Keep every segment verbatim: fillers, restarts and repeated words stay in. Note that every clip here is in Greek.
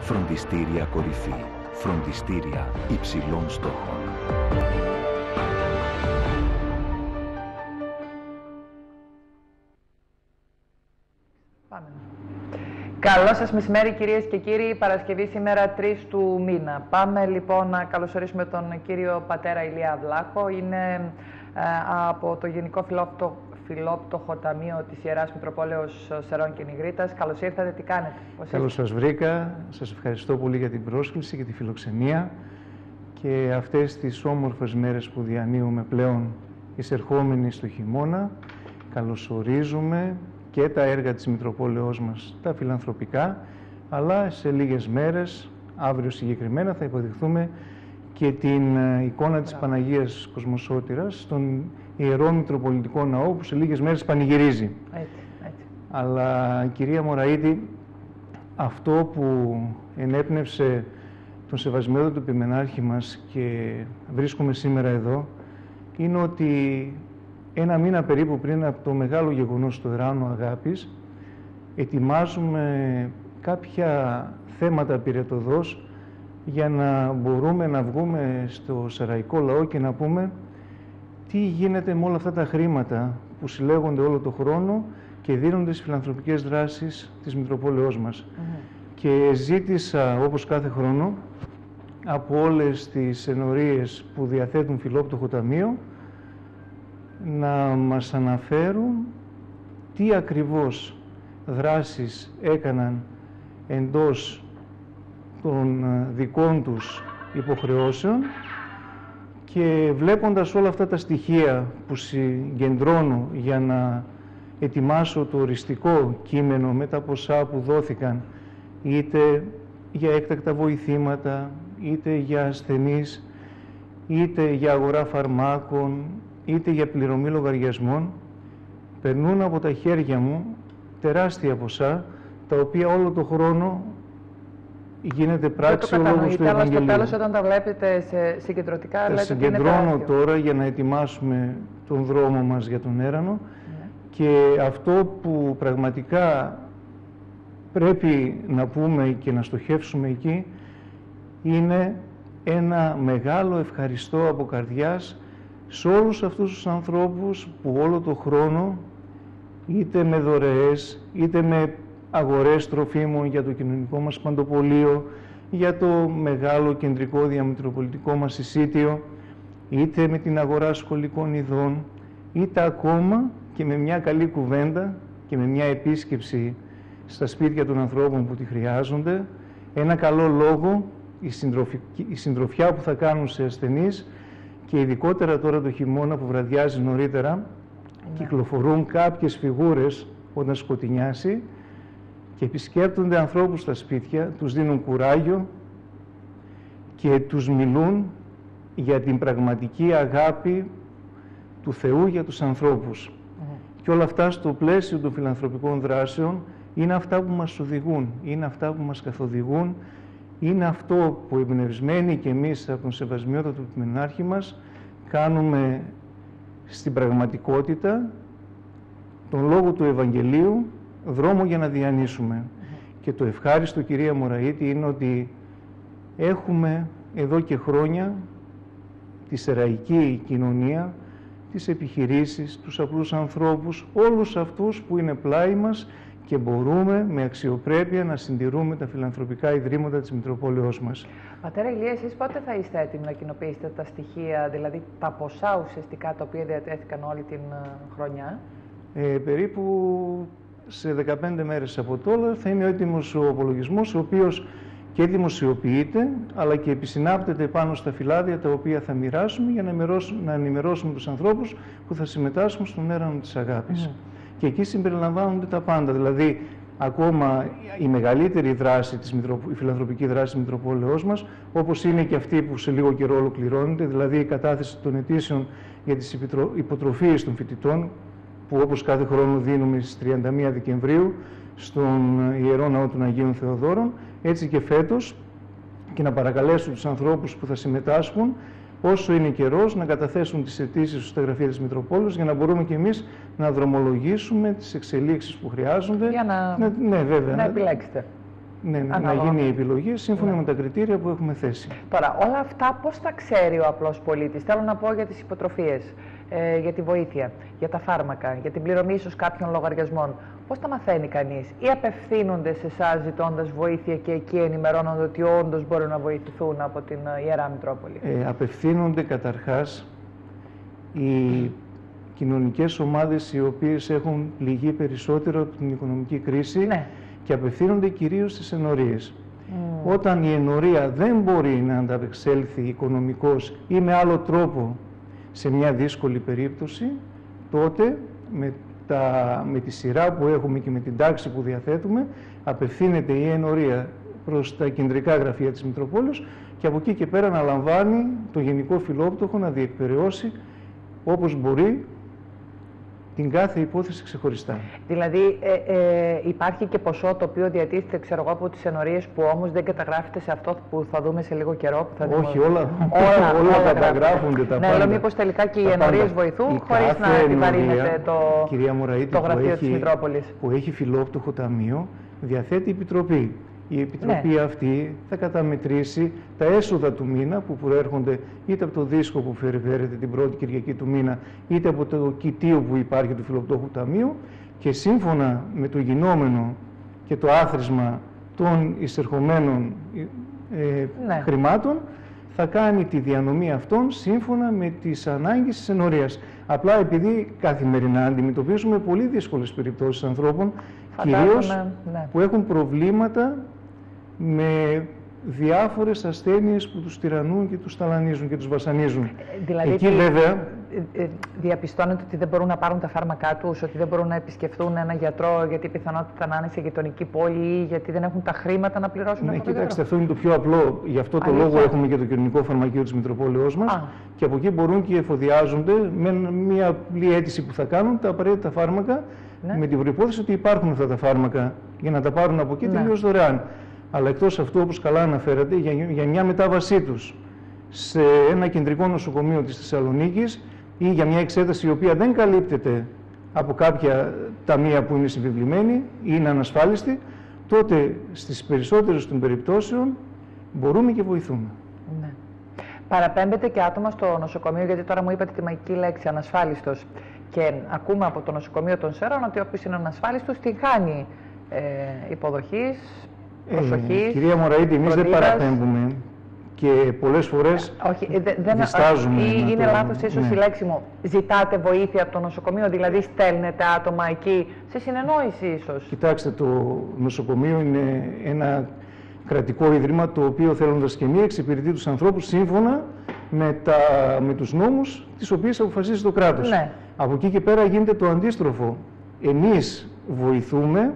Φροντιστήρια κορυφή. Φροντιστήρια υψηλών στόχων. Πάμε. Καλό σας μεσημέρι κυρίες και κύριοι, Παρασκευή σήμερα τρεις του μήνα. Πάμε λοιπόν να καλωσορίσουμε τον κύριο πατέρα Ηλία Βλάχο. Είναι ε, από το Γενικό Φιλόπτο, Φιλόπτωχο Ταμείο της Ιεράς Μητροπόλεως Σερών και Νιγρίτας. Καλώς ήρθατε, τι κάνετε? Καλώς σας βρήκα, σας ευχαριστώ πολύ για την πρόσκληση και τη φιλοξενία και αυτές τις όμορφες μέρες που διανύουμε πλέον εισερχόμενοι στο χειμώνα. Καλωσορίζουμε και τα έργα της Μητροπόλεως μας, τα φιλανθρωπικά, αλλά σε λίγες μέρες, αύριο συγκεκριμένα, θα υποδειχθούμε και την εικόνα της Παναγίας Κοσμοσώτηρας στον Ιερό Μητροπολιτικό Ναό, που σε λίγες μέρες πανηγυρίζει. Έτσι, έτσι. Αλλά, κυρία Μωραήτη, αυτό που ενέπνευσε τον Σεβασμιότατο Επιμενάρχη μας και βρίσκομαι σήμερα εδώ, είναι ότι ένα μήνα περίπου πριν από το μεγάλο γεγονός του Εράνου Αγάπης, ετοιμάζουμε κάποια θέματα πυρετωδώς για να μπορούμε να βγούμε στο σαραϊκό λαό και να πούμε τι γίνεται με όλα αυτά τα χρήματα που συλλέγονται όλο το χρόνο και δίνονται στις φιλανθρωπικές δράσεις της Μητροπόλεως μας. Mm-hmm. Και ζήτησα, όπως κάθε χρόνο, από όλες τις ενορίες που διαθέτουν Φιλόπτωχο Ταμείο, να μας αναφέρουν τι ακριβώς δράσεις έκαναν εντός των δικών τους υποχρεώσεων, και βλέποντας όλα αυτά τα στοιχεία που συγκεντρώνω για να ετοιμάσω το οριστικό κείμενο με τα ποσά που δόθηκαν, είτε για έκτακτα βοηθήματα, είτε για ασθενείς, είτε για αγορά φαρμάκων, είτε για πληρωμή λογαριασμών, περνούν από τα χέρια μου τεράστια ποσά, τα οποία όλο το χρόνο γίνεται πράξη ο λόγος του Ευαγγελίου. Αλλά στο τέλος, όταν τα βλέπετε σε συγκεντρωτικά, τα λέτε συγκεντρώνω τώρα για να ετοιμάσουμε τον δρόμο μας για τον Έρανο. Ναι. Και αυτό που πραγματικά πρέπει να πούμε και να στοχεύσουμε εκεί είναι ένα μεγάλο ευχαριστώ από καρδιάς σε όλους αυτούς τους ανθρώπους που όλο το χρόνο, είτε με δωρεές, είτε με αγορές τροφίμων για το κοινωνικό μας παντοπολείο, για το μεγάλο κεντρικό διαμητροπολιτικό μας εισίτιο, είτε με την αγορά σχολικών ειδών, είτε ακόμα και με μια καλή κουβέντα και με μια επίσκεψη στα σπίτια των ανθρώπων που τη χρειάζονται, ένα καλό λόγο, η, συντροφι... η συντροφιά που θα κάνουν σε ασθενείς, και ειδικότερα τώρα το χειμώνα που βραδιάζει νωρίτερα, ναι, κυκλοφορούν κάποιες φιγούρες όταν σκοτεινιάσει και επισκέπτονται ανθρώπους στα σπίτια, τους δίνουν κουράγιο και τους μιλούν για την πραγματική αγάπη του Θεού για τους ανθρώπους. Mm. Και όλα αυτά στο πλαίσιο των φιλανθρωπικών δράσεων είναι αυτά που μας οδηγούν, είναι αυτά που μας καθοδηγούν, είναι αυτό που εμπνευσμένοι και εμείς από τον Σεβασμιότατο Επιμενάρχη μας κάνουμε στην πραγματικότητα τον λόγο του Ευαγγελίου δρόμο για να διανύσουμε. Mm-hmm. Και το ευχάριστο, κυρία Μωραήτη, είναι ότι έχουμε εδώ και χρόνια τη σεραϊκή κοινωνία, τις επιχειρήσεις, τους απλούς ανθρώπους, όλους αυτούς που είναι πλάι μας και μπορούμε με αξιοπρέπεια να συντηρούμε τα φιλανθρωπικά ιδρύματα της Μητροπόλεως μας. Πατέρα Ηλία, εσείς πότε θα είστε έτοιμοι να κοινοποιήσετε τα στοιχεία, δηλαδή τα ποσά ουσιαστικά τα οποία διατέθηκαν όλη την χρονιά? Ε, περίπου σε δεκαπέντε μέρες από τώρα θα είναι έτοιμος ο απολογισμός, ο οποίος και δημοσιοποιείται, αλλά και επισυνάπτεται πάνω στα φυλάδια τα οποία θα μοιράσουμε για να ενημερώσουμε, να ενημερώσουμε τους ανθρώπους που θα συμμετάσχουν στον Έρανο της Αγάπης. Mm. Και εκεί συμπεριλαμβάνονται τα πάντα, δηλαδή ακόμα η μεγαλύτερη δράση, της Μητρο... η φιλανθρωπική δράση της Μητροπόλεως μας, όπως είναι και αυτή που σε λίγο καιρό ολοκληρώνεται, δηλαδή η κατάθεση των αιτήσεων για τις υποτροφίες των φοιτητών, που όπως κάθε χρόνο δίνουμε στις τριάντα μία Δεκεμβρίου στον Ιερό Ναό των Αγίων Θεοδόρων, έτσι και φέτος, και να παρακαλέσω τους ανθρώπους που θα συμμετάσχουν, όσο είναι καιρός, να καταθέσουν τις αιτήσεις στα γραφεία της Μητροπόλεως, για να μπορούμε και εμείς να δρομολογήσουμε τις εξελίξεις που χρειάζονται. Για να, ναι, ναι, βέβαια, να επιλέξετε. ναι, ναι, να γίνει η επιλογή σύμφωνα ναι. με τα κριτήρια που έχουμε θέσει. Τώρα, όλα αυτά πώς τα ξέρει ο απλός πολίτης? Θέλω να πω για τις υποτροφίες, ε, για τη βοήθεια, για τα φάρμακα, για την πληρωμή ίσως κάποιων λογαριασμών. Πώς τα μαθαίνει κανείς, ή απευθύνονται σε εσάς ζητώντας βοήθεια και εκεί ενημερώνονται ότι όντως μπορούν να βοηθηθούν από την Ιερά Μητρόπολη? Ε, απευθύνονται καταρχάς οι κοινωνικές ομάδες οι οποίες έχουν πληγεί περισσότερο από την οικονομική κρίση ναι. και απευθύνονται κυρίως στις ενορίες. Mm. Όταν η ενορία δεν μπορεί να ανταπεξέλθει οικονομικώς ή με άλλο τρόπο σε μια δύσκολη περίπτωση, τότε με, τα, με τη σειρά που έχουμε και με την τάξη που διαθέτουμε, απευθύνεται η ενορία προς τα κεντρικά γραφεία της Μητροπόλεως και από εκεί και πέρα να λαμβάνει το Γενικό Φιλόπτωχο να διεκπεραιώσει όπως μπορεί την κάθε υπόθεση ξεχωριστά. Δηλαδή ε, ε, υπάρχει και ποσό το οποίο διατίθεται, ξέρω εγώ, από τις ενορίες που όμως δεν καταγράφεται σε αυτό που θα δούμε σε λίγο καιρό? Που θα δούμε... Όχι, όλα, όλα, όλα, όλα καταγράφονται τα ναι, πάντα. Ναι, μήπως τελικά και οι ενορίες βοηθούν χωρίς να επιβαρύνεται το, το γραφείο της Μητρόπολης. Που έχει φιλόπτωχο ταμείο, διαθέτει επιτροπή. Η επιτροπή ναι. αυτή θα καταμετρήσει τα έσοδα του μήνα που προέρχονται είτε από το δίσκο που φέρεται την πρώτη Κυριακή του μήνα, είτε από το κοιτίο που υπάρχει του Φιλοπτώχου Ταμείου και σύμφωνα με το γινόμενο και το άθροισμα των εισερχομένων ε, ναι. χρημάτων θα κάνει τη διανομή αυτών σύμφωνα με τις ανάγκες της ενορίας. Απλά επειδή καθημερινά αντιμετωπίζουμε πολύ δύσκολες περιπτώσεις ανθρώπων, κυρίως ναι. που έχουν προβλήματα με διάφορες ασθένειες που τους τυραννούν και τους ταλανίζουν και τους βασανίζουν. Δηλαδή, εκεί βέβαια... διαπιστώνεται ότι δεν μπορούν να πάρουν τα φάρμακά τους, ότι δεν μπορούν να επισκεφθούν έναν γιατρό γιατί η πιθανότητα να είναι σε γειτονική πόλη ή γιατί δεν έχουν τα χρήματα να πληρώσουν. Ναι, κοιτάξτε, αυτό είναι το πιο απλό. Γι' αυτό το Αλήθεια. λόγο έχουμε και το κοινωνικό φαρμακείο της Μητροπόλεως μας. Α. Και από εκεί μπορούν και εφοδιάζονται με μια απλή αίτηση που θα κάνουν τα απαραίτητα φάρμακα ναι. με την προϋπόθεση ότι υπάρχουν αυτά τα φάρμακα για να τα πάρουν από εκεί ναι. τελείως δωρεάν. Αλλά εκτός αυτού, όπως καλά αναφέρατε, για, για μια μετάβασή τους σε ένα κεντρικό νοσοκομείο της Θεσσαλονίκης ή για μια εξέταση η οποία δεν καλύπτεται από κάποια ταμεία που είναι συμβεβλημένη ή είναι ανασφάλιστη, τότε στις περισσότερες των περιπτώσεων μπορούμε και βοηθούμε. Ναι. Παραπέμπεται και άτομα στο νοσοκομείο, γιατί τώρα μου είπατε τη μαγική λέξη ανασφάλιστος. Και ακούμε από το νοσοκομείο των Σέρων ότι όποιος είναι ανασφάλιστος την χάνει ε, υποδοχής, προσοχής. Ε, κυρία Μωραήτη, εμείς δεν παραπέμπουμε και πολλές φορές όχι, δε, δεν, διστάζουμε. Ή είναι το... λάθος ίσως ναι. η λέξη μου. Ζητάτε βοήθεια από το νοσοκομείο, δηλαδή στέλνετε άτομα εκεί σε συνεννόηση ίσως? Κοιτάξτε, το νοσοκομείο είναι ένα κρατικό ίδρυμα το οποίο θέλοντας και μη εξυπηρετεί τους ανθρώπους σύμφωνα με, τα, με τους νόμους τις οποίες αποφασίζει το κράτος. Ναι. Από εκεί και πέρα γίνεται το αντίστροφο. Εμείς βοηθούμε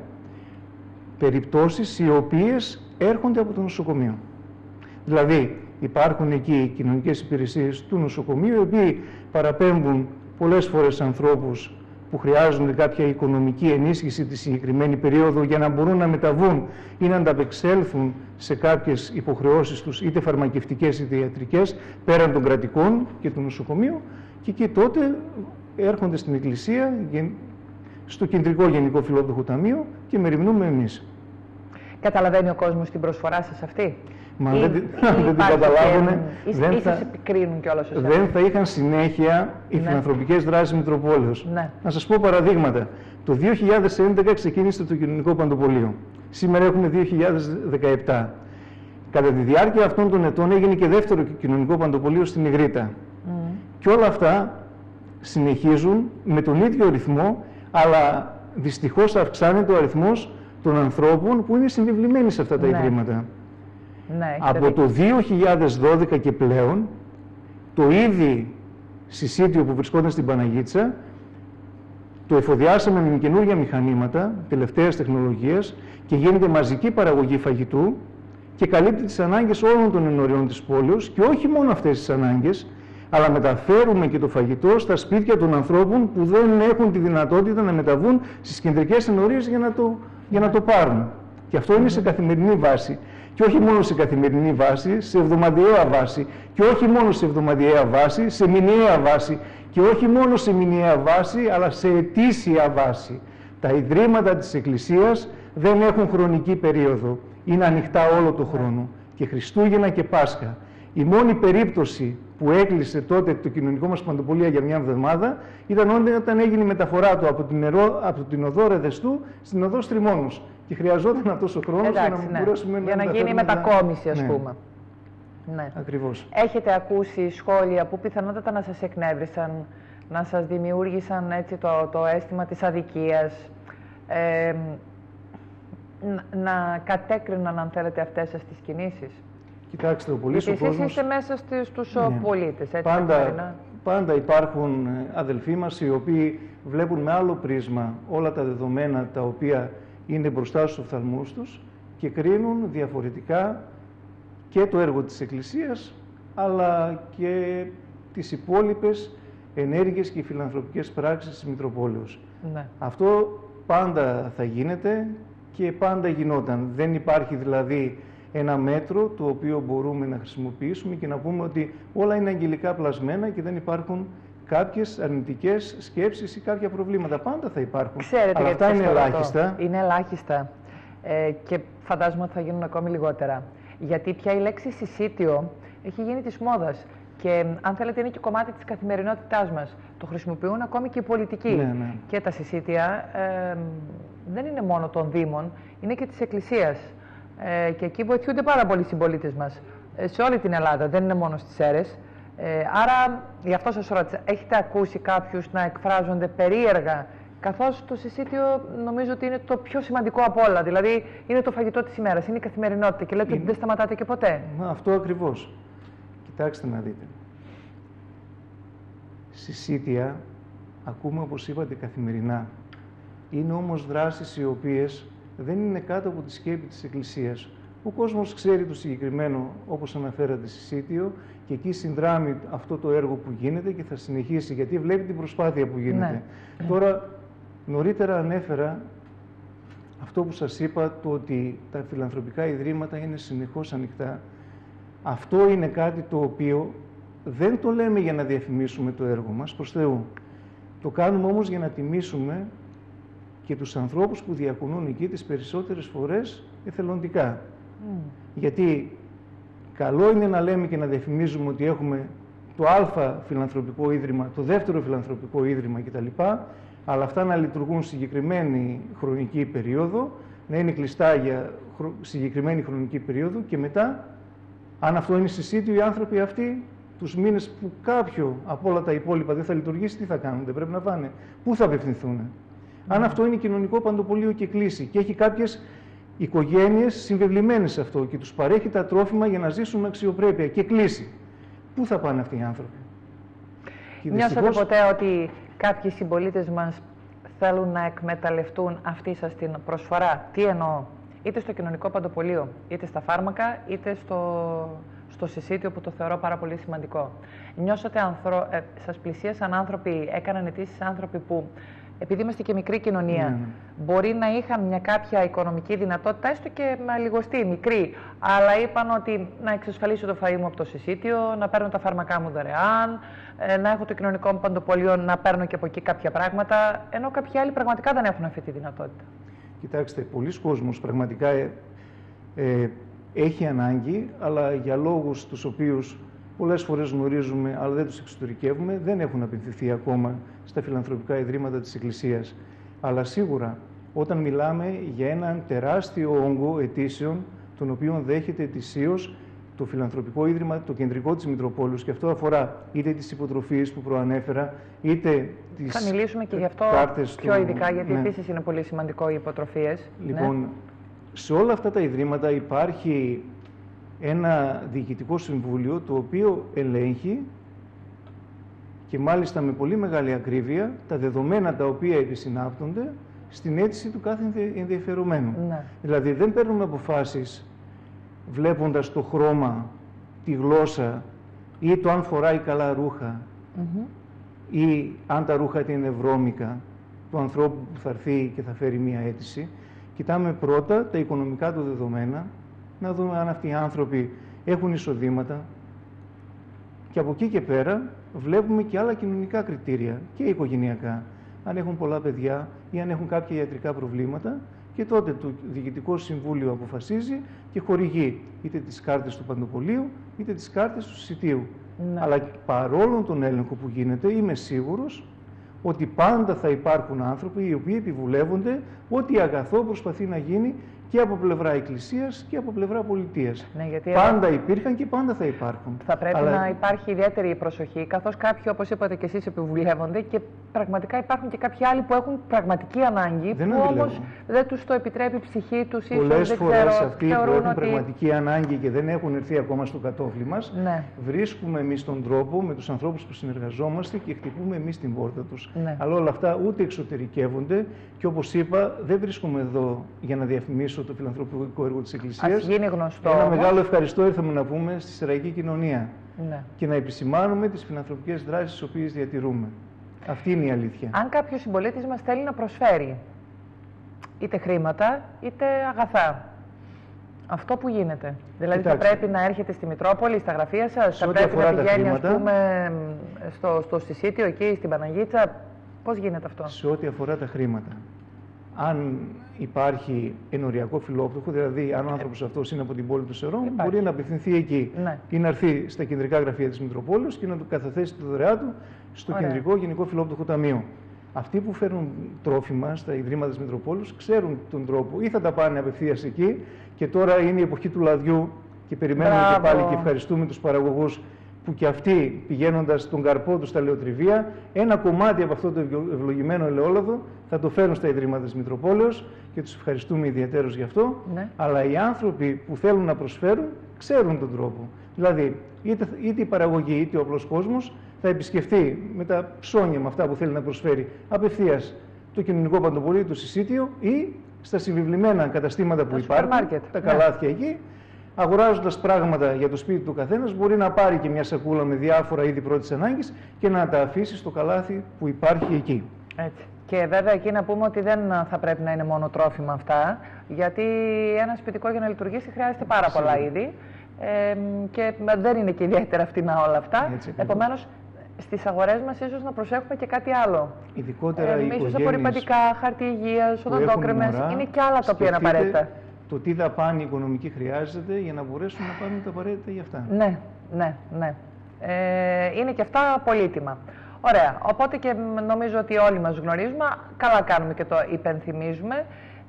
περιπτώσεις οι οποίες έρχονται από το νοσοκομείο. Δηλαδή υπάρχουν εκεί κοινωνικές υπηρεσίες του νοσοκομείου οι οποίοι παραπέμπουν πολλές φορές ανθρώπους που χρειάζονται κάποια οικονομική ενίσχυση τη συγκεκριμένη περίοδο για να μπορούν να μεταβούν ή να ανταπεξέλθουν σε κάποιες υποχρεώσεις τους, είτε φαρμακευτικές είτε ιατρικές, πέραν των κρατικών και του νοσοκομείου, και εκεί τότε έρχονται στην Εκκλησία, στο Κεντρικό Γενικό Φιλόπτωχο Ταμείο και μεριμνούμε εμείς. Καταλαβαίνει ο κόσμος την προσφορά σας αυτή? Μα ή, δεν, ή δεν την καταλάβουν. Δεν θα, επικρίνουν κιόλας ως δεν θα είχαν συνέχεια οι ναι. φιλανθρωπικές δράσεις Μητροπόλεως. Ναι. Να σας πω παραδείγματα. Το δύο χιλιάδες έντεκα ξεκίνησε το κοινωνικό παντοπολείο. Σήμερα έχουμε δύο χιλιάδες δεκαεπτά. Κατά τη διάρκεια αυτών των ετών έγινε και δεύτερο κοινωνικό παντοπολείο στην Ιγρήτα. Mm. Και όλα αυτά συνεχίζουν με τον ίδιο ρυθμό, αλλά δυστυχώς αυξάνεται ο αριθμός των ανθρώπων που είναι συμβεβλημένοι σε αυτά τα ναι. ιδρύματα. Ναι, από το δύο χιλιάδες δώδεκα και πλέον, το ήδη συσίτιο που βρισκόταν στην Παναγίτσα, το εφοδιάσαμε με καινούργια μηχανήματα τελευταίας τεχνολογίας και γίνεται μαζική παραγωγή φαγητού και καλύπτει τις ανάγκες όλων των ενωριών της πόλεως και όχι μόνο αυτές τις ανάγκες, αλλά μεταφέρουμε και το φαγητό στα σπίτια των ανθρώπων που δεν έχουν τη δυνατότητα να μεταβούν στις κεντρικές ενορίες για να το, για να το πάρουν. Και αυτό είναι σε καθημερινή βάση. Και όχι μόνο σε καθημερινή βάση, σε εβδομαδιαία βάση. Και όχι μόνο σε εβδομαδιαία βάση, σε μηνιαία βάση. Και όχι μόνο σε μηνιαία βάση, αλλά σε ετήσια βάση. Τα ιδρύματα της Εκκλησίας δεν έχουν χρονική περίοδο. είναι ανοιχτά όλο το χρόνο. Και Χριστούγεννα και Πάσχα. Η μόνη περίπτωση που έκλεισε τότε το κοινωνικό μας παντοπολία για μια εβδομάδα ήταν όταν έγινε η μεταφορά του από την, νερό, από την οδό Ρεδεστού στην οδό Στριμώνους. Και χρειαζόταν αυτός ο χρόνος Εντάξει, για να ναι. μπορέσουμε για να να γίνει η μετακόμιση, ας ναι. πούμε. Ναι. Ακριβώς. Έχετε ακούσει σχόλια που πιθανότατα να σας εκνεύρισαν, να σας δημιούργησαν έτσι το, το αίσθημα της αδικίας, ε, να, να κατέκριναν, αν θέλετε, αυτές σας τις κινήσεις? Κοιτάξτε, ο πολύς ο Γιατί εσείς κόσμος... είστε μέσα στις, στους ναι. πολίτες, έτσι, πάντα, πάντα υπάρχουν αδελφοί μας οι οποίοι βλέπουν με άλλο πρίσμα όλα τα δεδομένα τα οποία είναι μπροστά στους οφθαλμούς τους και κρίνουν διαφορετικά και το έργο της Εκκλησίας, αλλά και τις υπόλοιπες ενέργειες και φιλανθρωπικές πράξεις της Μητροπόλεως. Ναι. Αυτό πάντα θα γίνεται και πάντα γινόταν. Δεν υπάρχει δηλαδή ένα μέτρο το οποίο μπορούμε να χρησιμοποιήσουμε και να πούμε ότι όλα είναι αγγελικά πλασμένα και δεν υπάρχουν κάποιες αρνητικές σκέψεις ή κάποια προβλήματα. Πάντα θα υπάρχουν. Ξέρετε, αλλά αυτά είναι ελάχιστα. Αυτό. Είναι ελάχιστα ε, και φαντάζομαι ότι θα γίνουν ακόμη λιγότερα. Γιατί πια η λέξη συσίτιο έχει γίνει της μόδας και αν θέλετε είναι και κομμάτι της καθημερινότητάς μας. Το χρησιμοποιούν ακόμη και οι πολιτικοί. Ναι, ναι. Και τα συσίτια ε, δεν είναι μόνο των Δήμων, είναι και της Εκκλησίας. Ε, και εκεί βοηθούνται πάρα πολλοί συμπολίτες μας. Ε, σε όλη την Ελλάδα, δεν είναι μόνο στις Σέρρες. Ε, άρα, γι' αυτό σας ρώτησα, έχετε ακούσει κάποιους να εκφράζονται περίεργα, καθώς το συσίτιο νομίζω ότι είναι το πιο σημαντικό από όλα. Δηλαδή, είναι το φαγητό της ημέρας, είναι η καθημερινότητα και λέτε είναι... ότι δεν σταματάτε και ποτέ. Μα αυτό ακριβώς. Κοιτάξτε να δείτε. Συσίτια, ακούμε όπως είπατε καθημερινά. Είναι όμως δράσεις οι οποίες δεν είναι κάτω από τη σκέπη της Εκκλησίας. Ο κόσμος ξέρει το συγκεκριμένο, όπως αναφέρατε, συσίτιο και εκεί συνδράμει αυτό το έργο που γίνεται και θα συνεχίσει, γιατί βλέπει την προσπάθεια που γίνεται. Ναι. Τώρα, νωρίτερα ανέφερα αυτό που σας είπα, το ότι τα φιλανθρωπικά ιδρύματα είναι συνεχώς ανοιχτά. Αυτό είναι κάτι το οποίο δεν το λέμε για να διαφημίσουμε το έργο μας, προς Θεού. Το κάνουμε όμως για να τιμήσουμε και τους ανθρώπους που διακονούν εκεί τις περισσότερες φορές εθελοντικά. Mm. Γιατί καλό είναι να λέμε και να διαφημίζουμε ότι έχουμε το Α φιλανθρωπικό ίδρυμα, το δεύτερο φιλανθρωπικό ίδρυμα κτλ. Αλλά αυτά να λειτουργούν συγκεκριμένη χρονική περίοδο, να είναι κλειστά για συγκεκριμένη χρονική περίοδο και μετά, αν αυτό είναι συσίτιο, οι άνθρωποι αυτοί τους μήνες που κάποιο από όλα τα υπόλοιπα δεν θα λειτουργήσει, τι θα κάνουν, δεν πρέπει να πάνε, πού θα απευθυνθούν. Mm. Αν αυτό είναι κοινωνικό παντοπολείο και κλείσει και έχει κάποιες οικογένειες συμβεβλημένες σε αυτό και τους παρέχει τα τρόφιμα για να ζήσουν με αξιοπρέπεια και κλείσει, πού θα πάνε αυτοί οι άνθρωποι? Νιώσατε δυστυχώς... ποτέ ότι κάποιοι συμπολίτες μας θέλουν να εκμεταλλευτούν αυτή σας την προσφορά? Τι εννοώ? Είτε στο κοινωνικό παντοπολείο, είτε στα φάρμακα, είτε στο, στο συσίτιο που το θεωρώ πάρα πολύ σημαντικό. Νιώσατε ανθρω... ε, σας πλησίασαν άνθρωποι, έκαναν αιτήσεις άνθρωποι που, επειδή είμαστε και μικρή κοινωνία, ναι. μπορεί να είχαν μια κάποια οικονομική δυνατότητα, έστω και με λιγοστή, μικρή, αλλά είπαν ότι να εξασφαλίσω το φαΐ μου από το συσίτιο, να παίρνω τα φάρμακά μου δωρεάν, να έχω το κοινωνικό μου παντοπολείο, να παίρνω και από εκεί κάποια πράγματα, ενώ κάποιοι άλλοι πραγματικά δεν έχουν αυτή τη δυνατότητα. Κοιτάξτε, πολλοί κόσμος πραγματικά ε, ε, έχει ανάγκη, αλλά για λόγους τους οποίους πολλές φορές γνωρίζουμε, αλλά δεν τους εξωτερικεύουμε, δεν έχουν απευθυνθεί ακόμα στα φιλανθρωπικά ιδρύματα της Εκκλησίας. Αλλά σίγουρα, όταν μιλάμε για έναν τεράστιο όγκο αιτήσεων, τον οποίο δέχεται ετησίως το φιλανθρωπικό ίδρυμα, το κεντρικό της Μητροπόλεως, και αυτό αφορά είτε τις υποτροφίες που προανέφερα, είτε τις θα μιλήσουμε και γι' αυτό πιο του... ειδικά, γιατί ναι. επίσης είναι πολύ σημαντικό οι υποτροφίες. Λοιπόν, ναι. σε όλα αυτά τα ιδρύματα υπάρχει ένα διοικητικό συμβούλιο το οποίο ελέγχει και μάλιστα με πολύ μεγάλη ακρίβεια τα δεδομένα τα οποία επισυνάπτονται στην αίτηση του κάθε ενδιαφερομένου. Ναι. Δηλαδή δεν παίρνουμε αποφάσεις βλέποντας το χρώμα, τη γλώσσα ή το αν φοράει καλά ρούχα mm-hmm. ή αν τα ρούχα είναι βρώμικα του ανθρώπου που θα έρθει και θα φέρει μία αίτηση. Κοιτάμε πρώτα τα οικονομικά του δεδομένα, να δούμε αν αυτοί οι άνθρωποι έχουν εισοδήματα και από εκεί και πέρα βλέπουμε και άλλα κοινωνικά κριτήρια και οικογενειακά. Αν έχουν πολλά παιδιά ή αν έχουν κάποια ιατρικά προβλήματα και τότε το Διοικητικό Συμβούλιο αποφασίζει και χορηγεί είτε τις κάρτες του Παντοπολίου είτε τις κάρτες του Σιτίου. Ναι. Αλλά παρόλο τον έλεγχο που γίνεται, είμαι σίγουρος ότι πάντα θα υπάρχουν άνθρωποι οι οποίοι επιβουλεύονται ότι αγαθό προσπαθεί να γίνει και από πλευρά Εκκλησίας και από πλευρά πολιτείας. Ναι, γιατί πάντα υπήρχαν και πάντα θα υπάρχουν. Θα πρέπει Αλλά... να υπάρχει ιδιαίτερη προσοχή, καθώς κάποιοι, όπως είπατε και εσείς, επιβουλεύονται και πραγματικά υπάρχουν και κάποιοι άλλοι που έχουν πραγματική ανάγκη, δεν που όμως δεν τους το επιτρέπει η ψυχή τους. Πολλές δεν φορές ξέρω, αυτοί που έχουν ότι... πραγματική ανάγκη και δεν έχουν έρθει ακόμα στο κατόφλι μας, ναι. βρίσκουμε εμείς τον τρόπο με τους ανθρώπους που συνεργαζόμαστε και χτυπούμε εμείς την πόρτα τους. Ναι. Αλλά όλα αυτά ούτε εξωτερικεύονται και όπως είπα, δεν βρίσκομαι εδώ για να διαφημίσω το φιλανθρωπικό έργο της Εκκλησίας. Ας γίνει γνωστό. Ένα όμως. μεγάλο ευχαριστώ ήρθαμε να πούμε στη σεραϊκή κοινωνία. Ναι. Και να επισημάνουμε τις φιλανθρωπικές δράσεις τις οποίες διατηρούμε. Αυτή είναι η αλήθεια. Αν κάποιος συμπολίτης μας θέλει να προσφέρει είτε χρήματα είτε αγαθά, αυτό που γίνεται. Δηλαδή Κοιτάξτε, θα πρέπει να έρχεται στη Μητρόπολη, στα γραφεία σας, θα πρέπει να πηγαίνει χρήματα, ας πούμε, στο, στο Σισίτιο, εκεί στην Παναγίτσα. Πώς γίνεται αυτό? Σε ό,τι αφορά τα χρήματα. Αν υπάρχει ενοριακό φιλόπτωχο, δηλαδή αν ο άνθρωπος αυτός είναι από την πόλη του Σερών, μπορεί να απευθυνθεί εκεί ναι. ή να έρθει στα κεντρικά γραφεία της Μητροπόλεως και να του καταθέσει τη δωρεά του στο Ωραία. Κεντρικό Γενικό Φιλόπτωχο Ταμείο. Αυτοί που φέρνουν τρόφιμα στα Ιδρύματα της Μητροπόλεως ξέρουν τον τρόπο, ή θα τα πάνε απευθείας εκεί, και τώρα είναι η εποχή του λαδιού και περιμένουμε Μπράβο. και πάλι και ευχαριστούμε τους παραγωγούς που και αυτοί πηγαίνοντας τον καρπό του στα λεωτριβία, ένα κομμάτι από αυτό το ευλογημένο ελαιόλαδο θα το φέρουν στα Ιδρύματα της Μητροπόλεως και τους ευχαριστούμε ιδιαίτερως γι' αυτό. Ναι. Αλλά οι άνθρωποι που θέλουν να προσφέρουν ξέρουν τον τρόπο. Δηλαδή, είτε, είτε η παραγωγή είτε ο απλός κόσμος θα επισκεφτεί με τα ψώνια με αυτά που θέλει να προσφέρει απευθείας το Κοινωνικό Παντοπολείο, το Σισίτιο ή στα συμβιβλημένα καταστήματα που τα υπάρχουν, τα καλάθια ναι. εκεί. Αγοράζοντας πράγματα για το σπίτι του καθένας, μπορεί να πάρει και μια σακούλα με διάφορα είδη πρώτης ανάγκης και να τα αφήσει στο καλάθι που υπάρχει εκεί. Έτσι. Και βέβαια εκεί να πούμε ότι δεν θα πρέπει να είναι μόνο τρόφιμα αυτά, γιατί ένα σπιτικό για να λειτουργήσει χρειάζεται πάρα πολλά Σίγουρα. είδη ε, και δεν είναι και ιδιαίτερα φτηνά όλα αυτά. Επομένως, στις αγορές μας ίσως να προσέχουμε και κάτι άλλο. Ειδικότερα ε, οι ίσως απορριπαντικά, χαρτί υγείας, οδοντόκρεμες, είναι και άλλα τα οποία είναι απαραίτητα. Το τι δαπάνη οικονομική χρειάζεται για να μπορέσουν να πάρουν τα απαραίτητα για αυτά. Ναι, ναι, ναι. Ε, είναι και αυτά πολύτιμα. Ωραία. Οπότε και νομίζω ότι όλοι μας γνωρίζουμε, καλά κάνουμε και το υπενθυμίζουμε,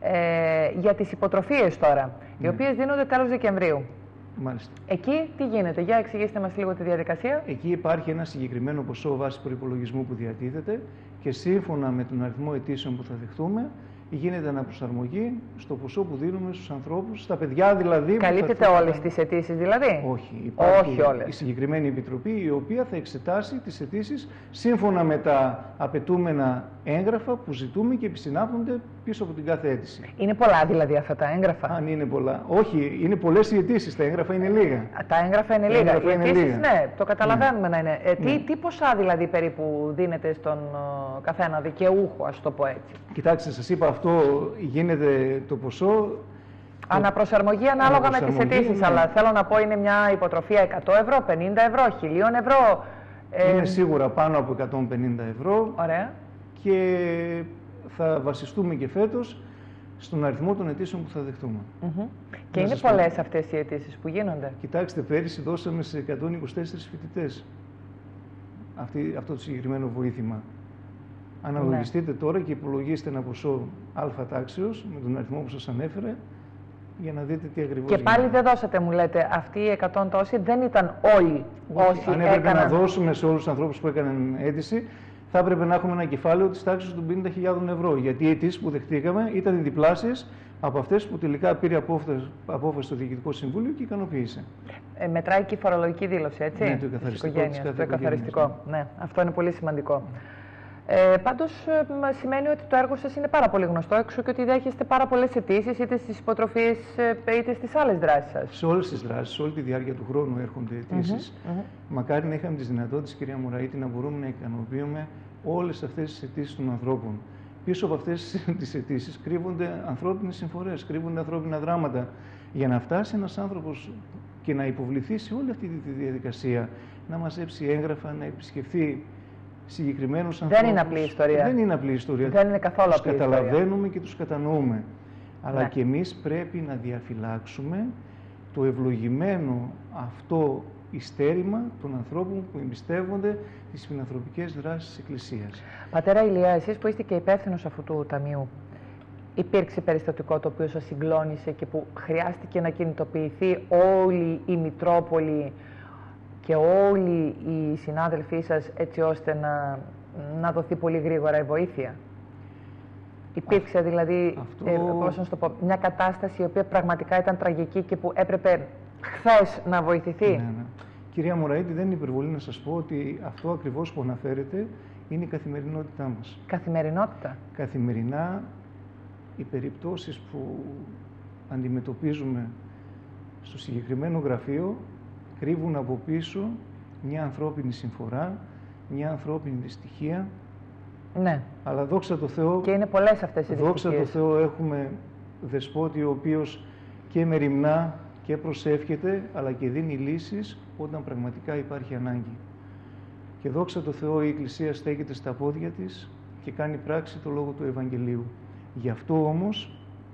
ε, για τις υποτροφίες τώρα, ναι. οι οποίες δίνονται τέλος Δεκεμβρίου. Μάλιστα. Εκεί τι γίνεται? Για εξηγήστε μας λίγο τη διαδικασία. Εκεί υπάρχει ένα συγκεκριμένο ποσό βάση προϋπολογισμού που διατίθεται και σύμφωνα με τον αριθμό αιτήσεων που θα δεχτούμε, γίνεται αναπροσαρμογή στο ποσό που δίνουμε στους ανθρώπους, στα παιδιά δηλαδή. Καλύπτεται θα... όλες τις αιτήσεις δηλαδή? Όχι. Υπάρχει Όχι όλες. η συγκεκριμένη επιτροπή η οποία θα εξετάσει τις αιτήσεις σύμφωνα με τα απαιτούμενα έγγραφα που ζητούμε και επισυνάπτονται πίσω από την κάθε αίτηση. Είναι πολλά δηλαδή αυτά τα έγγραφα? Αν είναι πολλά. Όχι, είναι πολλές οι αιτήσεις, τα έγγραφα είναι λίγα. Τα έγγραφα είναι λίγα. Έγγραφα οι είναι αιτήσεις, λίγα. ναι, το καταλαβαίνουμε ναι. να είναι. Ε, τι, ναι. τι ποσά δηλαδή περίπου δίνεται στον ο, καθένα δικαιούχο, ας το πω έτσι? Κοιτάξτε, σας είπα αυτό γίνεται το ποσό. Αναπροσαρμογή ανάλογα με τις αιτήσεις, ναι. αλλά θέλω να πω είναι μια υποτροφία εκατό ευρώ, πενήντα ευρώ, χίλια ευρώ. Είναι ε... σίγουρα πάνω από εκατόν πενήντα ευρώ. Ωραία. Και θα βασιστούμε και φέτος στον αριθμό των αιτήσεων που θα δεχτούμε. Mm-hmm. Και είναι πολλές πω... αυτές οι αιτήσεις που γίνονται? Κοιτάξτε, πέρυσι δώσαμε σε εκατόν είκοσι τέσσερις φοιτητές αυτή, αυτό το συγκεκριμένο βοήθημα. Αναλογιστείτε ναι. τώρα και υπολογίστε ένα ποσό αλφα τάξεως με τον αριθμό που σας ανέφερε για να δείτε τι ακριβώς Και πάλι γίνεται. Δεν δώσατε, μου λέτε, αυτοί οι εκατό τόσοι δεν ήταν όλοι όσοι Αν έπρεπε έκαναν... να δώσουμε σε όλους τους ανθρώπους που έκαναν αίτηση, θα έπρεπε να έχουμε ένα κεφάλαιο της τάξης των πενήντα χιλιάδων ευρώ. Γιατί οι αιτήσεις που δεχτήκαμε ήταν διπλάσιες από αυτές που τελικά πήρε απόφαση, απόφαση στο Διοικητικό Συμβούλιο και ικανοποίησε. Ε, μετράει και η φορολογική δήλωση, έτσι? Ναι, το εκαθαριστικό. Το εκαθαριστικό. Ναι, αυτό είναι πολύ σημαντικό. Ε, πάντως, ε, σημαίνει ότι το έργο σας είναι πάρα πολύ γνωστό, έξω και ότι δέχεστε πάρα πολλές αιτήσεις, είτε στις υποτροφίες είτε στις άλλες δράσεις σας. Σε όλες τις δράσεις, σε όλη τη διάρκεια του χρόνου έρχονται αιτήσεις. Mm-hmm. Μακάρι να είχαμε τις δυνατότητες, κυρία Μωραήτη, να μπορούμε να ικανοποιούμε όλες αυτές τις αιτήσεις των ανθρώπων. Πίσω από αυτές τις αιτήσεις κρύβονται ανθρώπινες συμφορές, κρύβονται ανθρώπινα δράματα. Για να φτάσει ένας άνθρωπος και να υποβληθεί σε όλη αυτή τη διαδικασία, να μαζέψει έγγραφα, να επισκεφθεί συγκεκριμένους ανθρώπους. Δεν είναι απλή ιστορία. Δεν είναι απλή ιστορία. Δεν είναι καθόλου τους απλή καταλαβαίνουμε ιστορία. Και τους κατανοούμε. Αλλά Ναι. και εμείς πρέπει να διαφυλάξουμε το ευλογημένο αυτό ιστέρημα των ανθρώπων που εμπιστεύονται τις φιλανθρωπικές δράσεις της Εκκλησίας. Πατέρα Ηλία, εσείς που είστε και υπεύθυνος αυτού του ταμείου, υπήρξε περιστατικό το οποίο σας συγκλώνησε και που χρειάστηκε να κινητοποιηθεί όλη η Μητρόπολη και όλοι οι συνάδελφοί σας έτσι ώστε να, να δοθεί πολύ γρήγορα η βοήθεια? Υπήρξε δηλαδή, αυτό... ε, πώς να το πω, μια κατάσταση η οποία πραγματικά ήταν τραγική και που έπρεπε χθες να βοηθηθεί? Ναι, ναι. Κυρία Μωραήτη, δεν είναι υπερβολή να σας πω ότι αυτό ακριβώς που αναφέρετε είναι η καθημερινότητά μας. Καθημερινότητα. Καθημερινά οι περιπτώσεις που αντιμετωπίζουμε στο συγκεκριμένο γραφείο κρύβουν από πίσω μια ανθρώπινη συμφορά, μια ανθρώπινη δυστυχία. Ναι. Αλλά δόξα τω Θεώ, και είναι πολλές αυτές οι δόξα δυστυχίες. τω Θεώ έχουμε δεσπότη ο οποίος και μεριμνά και προσεύχεται, αλλά και δίνει λύσεις όταν πραγματικά υπάρχει ανάγκη. Και δόξα τω Θεώ η Εκκλησία στέκεται στα πόδια της και κάνει πράξη το λόγο του Ευαγγελίου. Γι' αυτό όμως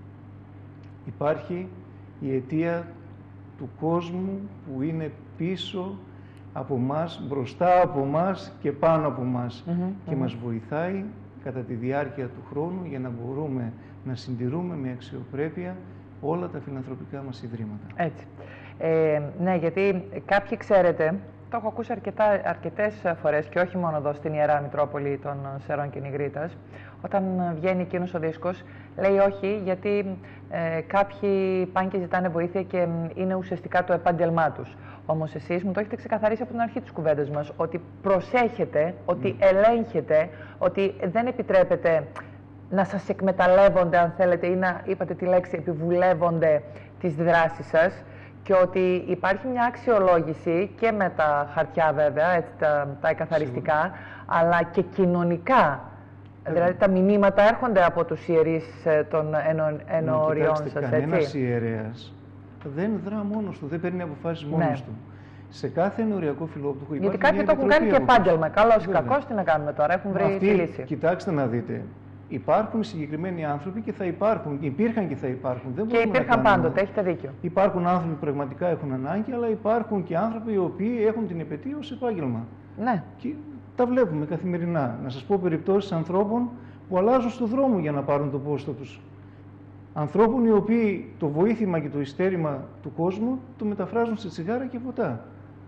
υπάρχει η αιτία του κόσμου που είναι πίσω από μας, μπροστά από μας και πάνω από μας Mm-hmm, και mm-hmm. μας βοηθάει κατά τη διάρκεια του χρόνου για να μπορούμε να συντηρούμε με αξιοπρέπεια όλα τα φιλανθρωπικά μας ιδρύματα. Έτσι. Ε, ναι, γιατί κάποιοι ξέρετε, το έχω ακούσει αρκετά, αρκετές φορές και όχι μόνο εδώ στην Ιερά Μητρόπολη των Σερών και Νιγρίτας, όταν βγαίνει εκείνος ο δίσκος, λέει όχι, γιατί ε, κάποιοι πάνε και ζητάνε βοήθεια και είναι ουσιαστικά το επάγγελμά τους. Όμως εσείς μου το έχετε ξεκαθαρίσει από την αρχή της κουβέντας μας, ότι προσέχετε, ότι Mm. ελέγχετε, ότι δεν επιτρέπετε να σας εκμεταλλεύονται, αν θέλετε, ή να, είπατε τη λέξη, επιβουλεύονται τις δράσεις σας, και ότι υπάρχει μια αξιολόγηση και με τα χαρτιά βέβαια, έτσι, τα, τα εκαθαριστικά, αλλά και κοινωνικά. Mm. Δηλαδή τα μηνύματα έρχονται από τους ιερείς των εννοωριών σας, έτσι. Κανένας ιερέας δεν δρά μόνος του, δεν παίρνει αποφάσεις μόνος ναι. του. Σε κάθε ενοριακό φιλόπτωχο υπάρχει. Γιατί κάποιοι το έχουν κάνει και επάγγελμα. Καλώς ή κακώς, τι να κάνουμε τώρα, έχουν βρει Αυτή, τη λύση. Κοιτάξτε να δείτε. Υπάρχουν συγκεκριμένοι άνθρωποι και θα υπάρχουν. Υπήρχαν και θα υπάρχουν. Δεν και υπήρχαν πάντοτε, έχετε δίκιο. Υπάρχουν άνθρωποι που πραγματικά έχουν ανάγκη, αλλά υπάρχουν και άνθρωποι οι οποίοι έχουν την επαιτία ως επάγγελμα. Ναι. Και τα βλέπουμε καθημερινά. Να σας πω περιπτώσεις ανθρώπων που αλλάζουν στον δρόμο για να πάρουν το πόστο τους. Ανθρώπων οι οποίοι το βοήθημα και το ειστέρημα του κόσμου το μεταφράζουν σε τσιγάρα και ποτά.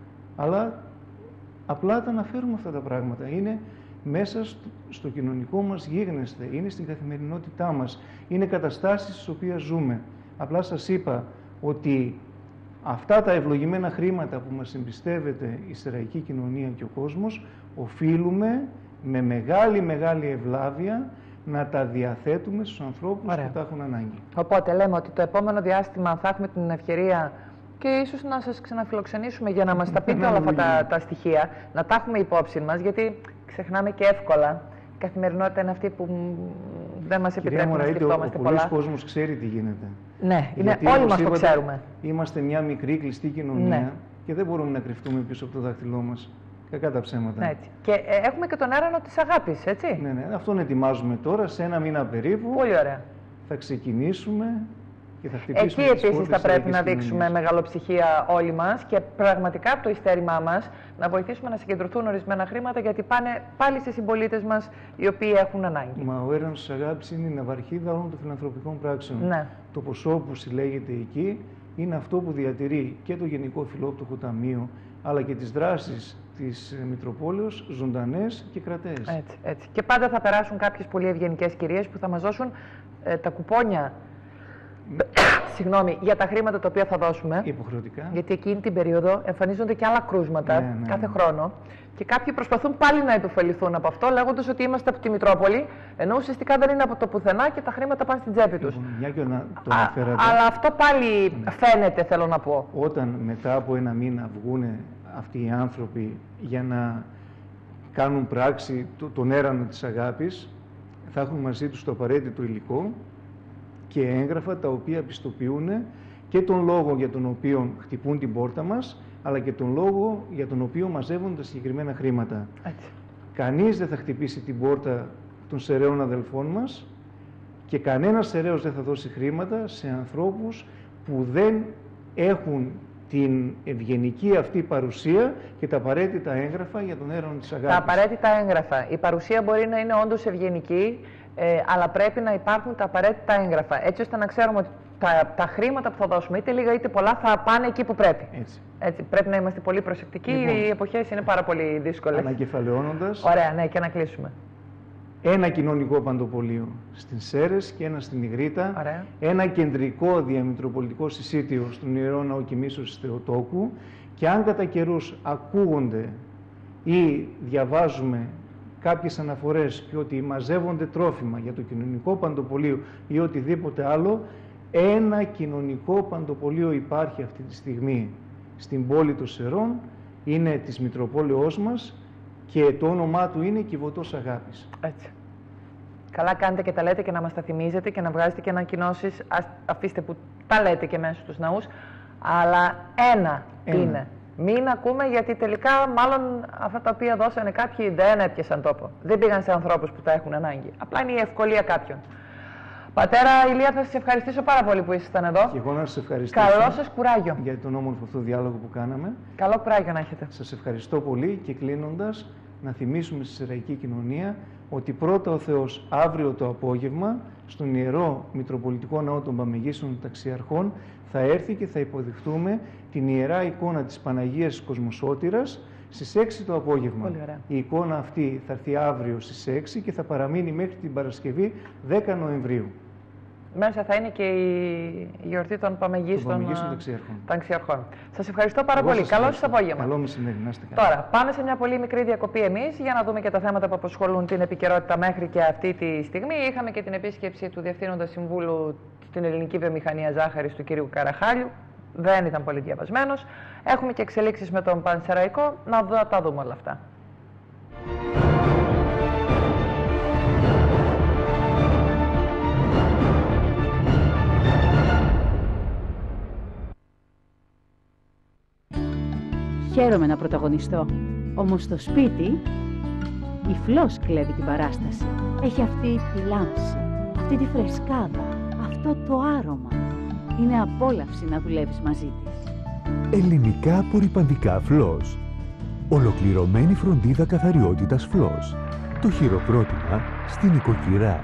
Αλλά απλά τα αναφέρουμε αυτά τα πράγματα. Είναι μέσα στο, στο κοινωνικό μας γίγνεσθε, είναι στην καθημερινότητά μας, είναι καταστάσεις στις οποίες ζούμε. Απλά σας είπα ότι αυτά τα ευλογημένα χρήματα που μας εμπιστεύεται η στεραϊκή κοινωνία και ο κόσμος, οφείλουμε με μεγάλη μεγάλη ευλάβεια να τα διαθέτουμε στους ανθρώπους Ωραία. που τα έχουν ανάγκη. Οπότε λέμε ότι το επόμενο διάστημα θα έχουμε την ευκαιρία και ίσως να σας ξαναφιλοξενήσουμε για να μας τα πείτε όλα αυτά τα, τα στοιχεία, να τα έχουμε υπόψη μας, γιατί ξεχνάμε και εύκολα. Η καθημερινότητα είναι αυτή που δεν μας επιτρέπει να σκεφτόμαστε πολλά. Ο πολλής κόσμος ξέρει τι γίνεται. Ναι, είναι, γιατί, όλοι μας είπατε, το ξέρουμε. Είμαστε μια μικρή κλειστή κοινωνία ναι. και δεν μπορούμε να κρυφτούμε πίσω από το δάχτυλό μας. Κακά τα ψέματα. Ναι, έτσι. Και ε, έχουμε και τον έρανο της αγάπης, έτσι. Ναι, ναι, αυτόν ετοιμάζουμε τώρα, σε ένα μήνα περίπου. Πολύ ωραία. Θα ξεκινήσουμε και θα χτυπήσουμε. Εκεί επίσης θα πρέπει να δείξουμε μεγαλοψυχία όλοι μας και πραγματικά από το ειστέρημά μας να βοηθήσουμε να συγκεντρωθούν ορισμένα χρήματα, γιατί πάνε πάλι σε συμπολίτες μας οι οποίοι έχουν ανάγκη. Μα ο έρανος της αγάπης είναι η ναυαρχίδα όλων των φιλανθρωπικών πράξεων. Ναι. Το ποσό που συλλέγεται εκεί είναι αυτό που διατηρεί και το Γενικό Φιλόπτωχο Ταμείο, αλλά και τις δράσεις της Μητροπόλεως ζωντανές και κρατές. Έτσι, έτσι. Και πάντα θα περάσουν κάποιες πολύ ευγενικές κυρίες που θα μας δώσουν ε, τα κουπόνια Συγγνώμη, για τα χρήματα τα οποία θα δώσουμε. Υποχρεωτικά. Γιατί εκείνη την περίοδο εμφανίζονται και άλλα κρούσματα ναι, ναι, κάθε ναι. χρόνο. Και κάποιοι προσπαθούν πάλι να υποφεληθούν από αυτό, λέγοντας ότι είμαστε από τη Μητρόπολη, ενώ ουσιαστικά δεν είναι από το πουθενά και τα χρήματα πάνε στην τσέπη τους. Λοιπόν, μια και να το αναφέρατε. Αλλά αυτό πάλι ναι. φαίνεται, θέλω να πω. Όταν μετά από ένα μήνα βγουν αυτοί οι άνθρωποι για να κάνουν πράξη τον έρανο της αγάπης, θα έχουν μαζί τους το απαραίτητο υλικό και έγγραφα τα οποία πιστοποιούν και τον λόγο για τον οποίο χτυπούν την πόρτα μας, αλλά και τον λόγο για τον οποίο μαζεύουν τα συγκεκριμένα χρήματα. Έτσι. Κανείς δεν θα χτυπήσει την πόρτα των σεραίων αδελφών μας Και κανένας σεραίος δεν θα δώσει χρήματα σε ανθρώπους που δεν έχουν την ευγενική αυτή παρουσία και τα απαραίτητα έγγραφα για τον έρανο της αγάπης. Τα απαραίτητα έγγραφα. Η παρουσία μπορεί να είναι όντως ευγενική, ε, αλλά πρέπει να υπάρχουν τα απαραίτητα έγγραφα. Έτσι ώστε να ξέρουμε ότι τα, τα χρήματα που θα δώσουμε, είτε λίγα είτε πολλά, θα πάνε εκεί που πρέπει. Έτσι. Έτσι, πρέπει να είμαστε πολύ προσεκτικοί. Λοιπόν, οι εποχές είναι πάρα πολύ δύσκολες. Ανακεφαλαιώνοντας. Ωραία, ναι, και να κλείσουμε. Ένα κοινωνικό παντοπολείο στην Σέρρες και ένα στην Ιγρήτα. Ωραία. Ένα κεντρικό διαμητροπολιτικό συσίτιο στον Ιερό Ναό Κοιμήσεως της Θεοτόκου. Και αν κατά καιρούς ακούγονται ή διαβάζουμε κάποιες αναφορές και ότι μαζεύονται τρόφιμα για το κοινωνικό παντοπολείο ή οτιδήποτε άλλο, ένα κοινωνικό παντοπολείο υπάρχει αυτή τη στιγμή στην πόλη των Σερών, είναι της Μητροπόλεως μας και το όνομά του είναι Κιβωτός Αγάπης. Έτσι. Καλά κάνετε και τα λέτε και να μας τα θυμίζετε και να βγάζετε και ανακοινώσεις. Αφήστε που τα λέτε και μέσα στους ναούς, αλλά ένα, ένα. είναι. Μην ακούμε, γιατί τελικά μάλλον αυτά τα οποία δώσανε κάποιοι δεν έπιασαν τόπο. Δεν πήγαν σε ανθρώπους που τα έχουν ανάγκη. Απλά είναι η ευκολία κάποιων. Πατέρα Ηλία, θα σας ευχαριστήσω πάρα πολύ που ήσασταν εδώ. Και εγώ να σας ευχαριστήσω. Καλό σας κουράγιο. Για τον όμορφο αυτό διάλογο που κάναμε. Καλό κουράγιο να έχετε. Σας ευχαριστώ πολύ και κλείνοντας, να θυμίσουμε στη Σεραϊκή Κοινωνία ότι πρώτα ο Θεός αύριο το απόγευμα στον Ιερό Μητροπολιτικό Ναό των Παμεγίστων Ταξιαρχών θα έρθει και θα υποδεχτούμε την Ιερά Εικόνα της Παναγίας Κοσμοσώτηρας στις έξι το απόγευμα. Η εικόνα αυτή θα έρθει αύριο στις έξι και θα παραμείνει μέχρι την Παρασκευή δέκα Νοεμβρίου. Μέσα θα είναι και η γιορτή των Παμεγίστων Ταξιαρχών. Σας ευχαριστώ πάρα Εγώ πολύ. Σας Καλό σας ευχαριστώ. απόγευμα. Καλό μεσημέρι, να είστε καλά. Τώρα, πάμε σε μια πολύ μικρή διακοπή εμείς για να δούμε και τα θέματα που απασχολούν την επικαιρότητα μέχρι και αυτή τη στιγμή. Είχαμε και την επίσκεψη του Διευθύνοντα Συμβούλου στην Ελληνική Βιομηχανία Ζάχαρης του κ. Καραχάλιου. Δεν ήταν πολύ διαβασμένος. Έχουμε και εξελίξεις με τον Πανσεραϊκό. Να τα δούμε όλα αυτά. Χαίρομαι να πρωταγωνιστώ. Όμως στο σπίτι η Φλός κλέβει την παράσταση. Έχει αυτή τη λάμψη, αυτή τη φρεσκάδα, αυτό το άρωμα. Είναι απόλαυση να δουλεύεις μαζί της. Ελληνικά απορρυπαντικά Φλός. Ολοκληρωμένη φροντίδα καθαριότητας Φλός. Το χειροκρότημα στην οικοκυρά.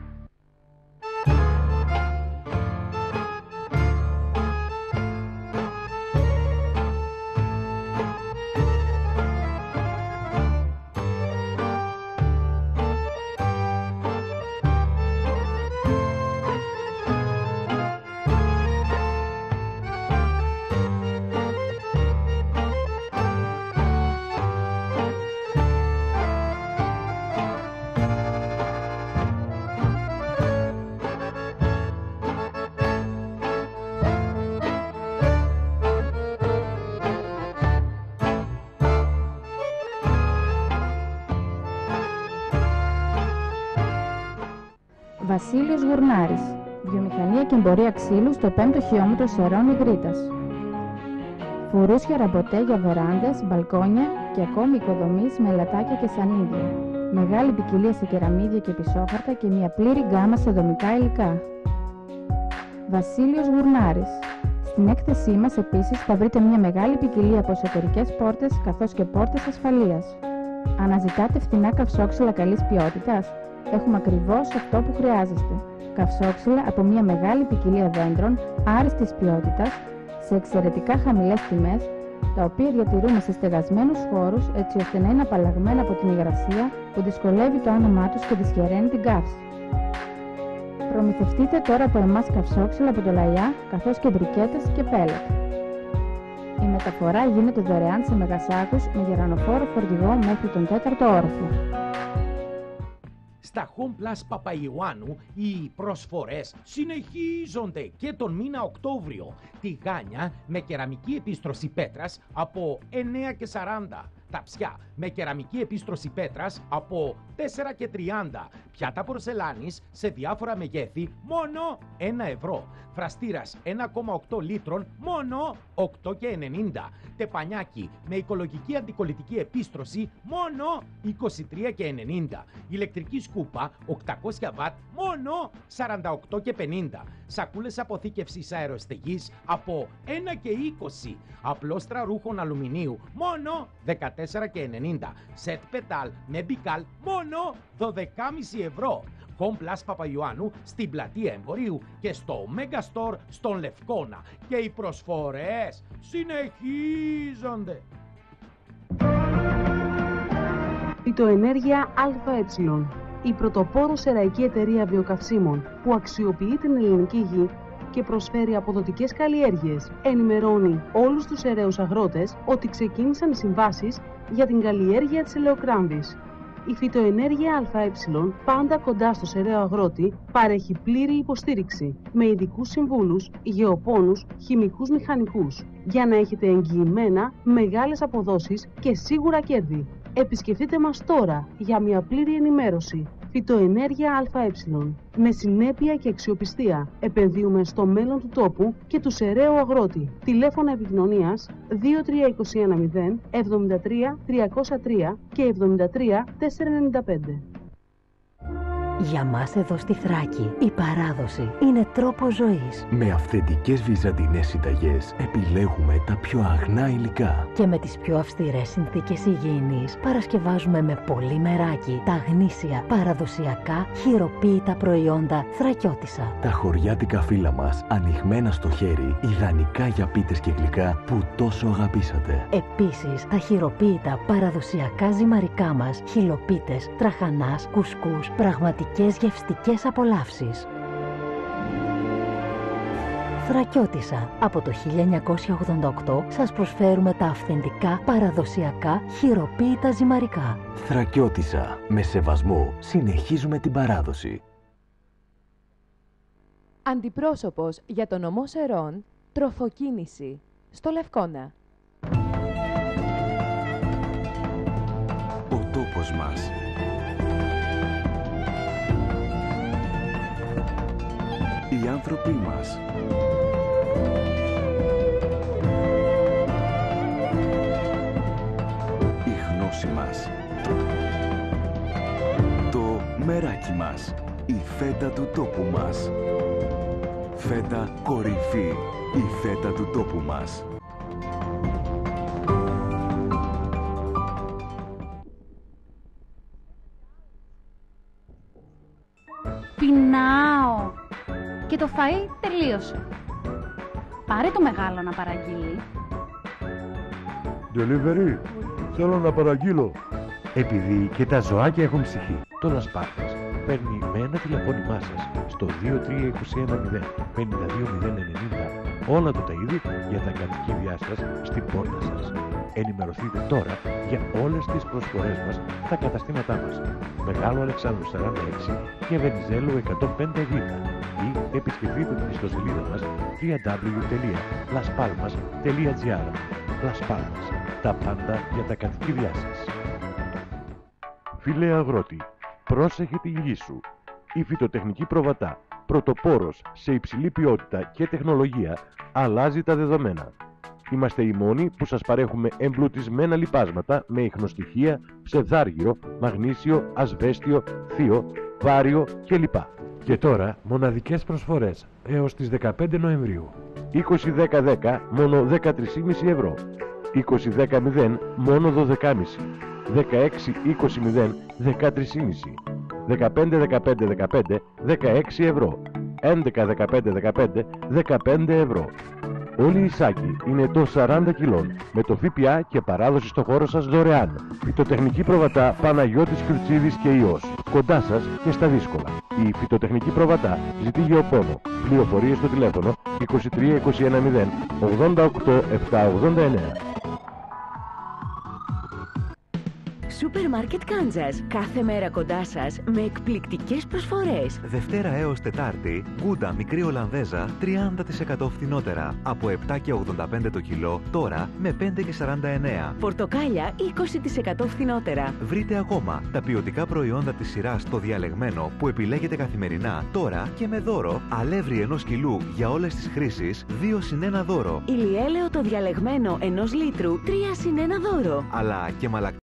Βασίλειος Γουρνάρης, βιομηχανία και εμπορία ξύλου στο πέμπτο χιλιόμετρο Σερών Ιγρήτας. Φουρούσια ραμποτέ για βεράντες, μπαλκόνια και ακόμη οικοδομής με λατάκια και σανίδια. Μεγάλη ποικιλία σε κεραμίδια και πισόχαρτα και μια πλήρη γκάμα σε δομικά υλικά. Βασίλειος Γουρνάρης. Στην έκθεσή μας επίσης θα βρείτε μια μεγάλη ποικιλία από εσωτερικές πόρτες καθώς και πόρτες ασφαλείας. Αναζητάτε φθηνά καυσόξυλα καλής ποιότητας? Έχουμε ακριβώς αυτό που χρειάζεστε. Καυσόξυλα από μια μεγάλη ποικιλία δέντρων άριστης ποιότητας, σε εξαιρετικά χαμηλές τιμές, τα οποία διατηρούμε σε στεγασμένους χώρους έτσι ώστε να είναι απαλλαγμένα από την υγρασία που δυσκολεύει το άνεμά τους και δυσχεραίνει την καύση. Προμηθευτείτε τώρα από εμάς καυσόξυλα από το Λαϊά, καθώς και μπρικέτες και πέλετ. Η μεταφορά γίνεται δωρεάν σε μεγασάκους με γερανοφόρο φορτηγό μέχρι τον τέταρτο όροφο. Στα Home Plus Παπαϊωάννου οι προσφορές συνεχίζονται και τον μήνα Οκτώβριο. Τηγάνια με κεραμική επίστρωση πέτρας από εννέα και σαράντα. ταψιά με κεραμική επίστρωση πέτρας από τέσσερα και τριάντα. Πιάτα πορσελάνης σε διάφορα μεγέθη μόνο ένα ευρώ. Φραστήρας ένα κόμμα οκτώ λίτρων μόνο οκτώ και ενενήντα. Τεπανιάκι με οικολογική αντικολλητική επίστρωση μόνο είκοσι τρία και ενενήντα. Ηλεκτρική σκούπα οκτακόσια βατ μόνο σαράντα οκτώ και πενήντα. Σακούλες αποθήκευσης αεροστεγής από ένα και είκοσι. Απλόστρα ρούχων αλουμινίου μόνο δεκατέσσερα και ενενήντα. Σετ πετάλ με μπικάλ μόνο δώδεκα κόμμα πέντε ευρώ. Home Plus Παπαϊωάννου στην πλατεία Εμπορίου και στο Mega Store στον Λευκώνα. Και οι προσφορές συνεχίζονται. Φυτοενέργεια ΑΕ, η πρωτοπόρος εραϊκή εταιρεία βιοκαυσίμων που αξιοποιεί την ελληνική γη και προσφέρει αποδοτικές καλλιέργειες, ενημερώνει όλους τους εραίους αγρότες ότι ξεκίνησαν οι συμβάσεις για την καλλιέργεια της ελαιοκράμβης. Η φυτοενέργεια ΑΕ, πάντα κοντά στο σεραίο αγρότη, παρέχει πλήρη υποστήριξη με ειδικούς συμβούλους, γεωπόνους, χημικούς μηχανικούς, για να έχετε εγγυημένα μεγάλες αποδόσεις και σίγουρα κέρδη. Επισκεφτείτε μας τώρα για μια πλήρη ενημέρωση. Φυτοενέργεια ΑΕ. Με συνέπεια και αξιοπιστία επενδύουμε στο μέλλον του τόπου και του σεραίου αγρότη. Τηλέφωνα επικοινωνίας δύο τρία δύο ένα μηδέν εβδομήντα τρία τριακόσια τρία και εβδομήντα τρία τετρακόσια ενενήντα πέντε. Για μας εδώ στη Θράκη, η παράδοση είναι τρόπος ζωής. Με αυθεντικές βυζαντινές συνταγές επιλέγουμε τα πιο αγνά υλικά. Και με τις πιο αυστηρές συνθήκες υγιεινής παρασκευάζουμε με πολύ μεράκι τα γνήσια, παραδοσιακά, χειροποίητα προϊόντα Θρακιώτισσα. Τα χωριάτικα φύλλα μας ανοιγμένα στο χέρι, ιδανικά για πίτες και γλυκά που τόσο αγαπήσατε. Επίσης, τα χειροποίητα παραδοσιακά ζυμαρικά μας, χιλοπίτες, τραχανάς, κουσκούς, πραγματικά και γευστικές απολαύσεις. Θρακιώτισσα. Από το χίλια εννιακόσια ογδόντα οκτώ σας προσφέρουμε τα αυθεντικά, παραδοσιακά, χειροποίητα ζυμαρικά. Θρακιώτισσα. Με σεβασμό συνεχίζουμε την παράδοση. Αντιπρόσωπος για τον νομό Σερών, τροφοκίνηση. Στο Λευκώνα. Ο τόπος μας. Οι άνθρωποι μας. Η γνώση μας. Το μεράκι μας. Η φέτα του τόπου μας. Φέτα κορυφή. Η φέτα του τόπου μας. Πεινάω. Και το φαΐ τελείωσε. Πάρε το μεγάλο να παραγγείλει. Delivery. Θέλω να παραγγείλω. Επειδή και τα ζωάκια έχουν ψυχή. Το Λασπάρτας παίρνει με ένα τηλεφώνημά σας στο δύο τρία δύο ένα μηδέν πέντε δύο μηδέν ενενήντα όλα του τα είδη για τα κατοικίδια σας στην πόρτα σας. Ενημερωθείτε τώρα για όλες τις προσφορές μας στα καταστήματά μας. Μεγάλο Αλεξάνδρου σαράντα έξι και Βενιζέλου εκατόν πέντε Β ή επισκεφτείτε την ιστοσελίδα μας double-u double-u double-u τελεία las palmas τελεία gr. Las Palmas. Τα πάντα για τα κατοικίδια σας. Φίλε αγρότη, πρόσεχε τη γη σου. Η φυτοτεχνική προβατά, πρωτοπόρος σε υψηλή ποιότητα και τεχνολογία, αλλάζει τα δεδομένα. Είμαστε οι μόνοι που σας παρέχουμε εμπλουτισμένα λιπάσματα με ιχνοστοιχεία, ψευδάργυρο, μαγνήσιο, ασβέστιο, θείο, βάριο κλπ. Και τώρα μοναδικές προσφορές έως τις δεκαπέντε Νοεμβρίου. είκοσι δέκα δέκα μόνο δεκατρία κόμμα πέντε ευρώ. είκοσι δέκα μηδέν μόνο δώδεκα κόμμα πέντε. δεκαέξι είκοσι μηδέν δεκατρία κόμμα πέντε. δεκαπέντε δεκαπέντε δεκαπέντε δεκαέξι ευρώ. έντεκα δεκαπέντε δεκαπέντε δεκαπέντε ευρώ. Όλοι οι σάκοι είναι το σαράντα κιλών με το ΦΠΑ και παράδοση στο χώρο σας δωρεάν. Φυτοτεχνική προβατά Παναγιώτης Κρουτσίδης και Υιός. Κοντά σας και στα δύσκολα. Η φυτοτεχνική προβατά ζητεί γεωπόνο. Πληροφορίες στο τηλέφωνο είκοσι τρία είκοσι ένα μηδέν ογδόντα οκτώ επτακόσια ογδόντα εννέα. Σούπερ Μάρκετ Κάνζας. Κάθε μέρα κοντά σας με εκπληκτικές προσφορές. Δευτέρα έως Τετάρτη, γκούντα μικρή Ολλανδέζα τριάντα τοις εκατό φθηνότερα. Από επτά και ογδόντα πέντε το κιλό, τώρα με πέντε και σαράντα εννέα. Πορτοκάλια είκοσι τοις εκατό φθηνότερα. Βρείτε ακόμα τα ποιοτικά προϊόντα της σειράς το διαλεγμένο που επιλέγετε καθημερινά, τώρα και με δώρο. Αλεύρι ενός κιλού για όλες τις χρήσεις, δύο συν ένα δώρο. Ηλιέλαιο το διαλεγμένο ενός λίτρου, τρία συν ένα δώρο. Αλλά και μαλακ...